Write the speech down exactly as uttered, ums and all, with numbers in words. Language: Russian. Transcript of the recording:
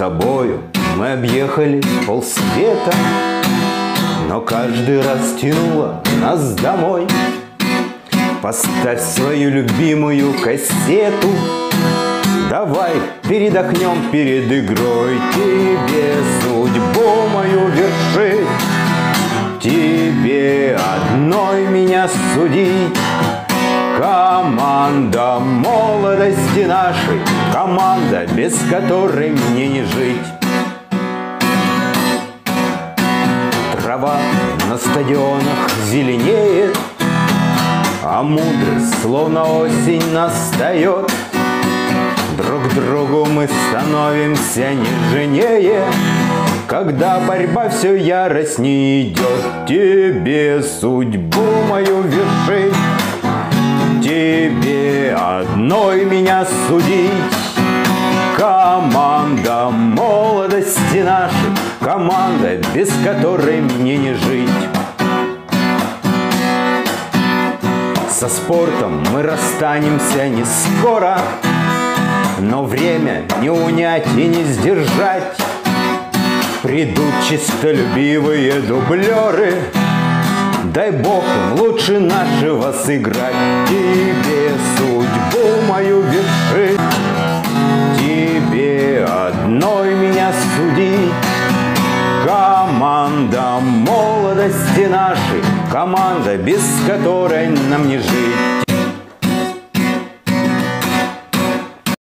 тобою мы объехали полсвета, но каждый раз тянуло нас домой. Поставь свою любимую кассету, давай передохнем перед игрой. Тебе судьбу мою вершить, тебе одной меня судить. Команда молодости нашей, команда, без которой мне не жить. Трава на стадионах зеленеет, а мудрость, словно осень, настает. Друг другу мы становимся нежнее, когда борьба все яростнее идет. Тебе судьбу мою вершить, тебе одной меня судить. Команда молодости нашей, команда, без которой мне не жить. Со спортом мы расстанемся не скоро, но время не унять и не сдержать. Придут чистолюбивые дублеры, дай Бог им лучше нашего сыграть. Тебе судьбу мою вершить, тебе одной меня судить. Команда молодости нашей, команда, без которой нам не жить.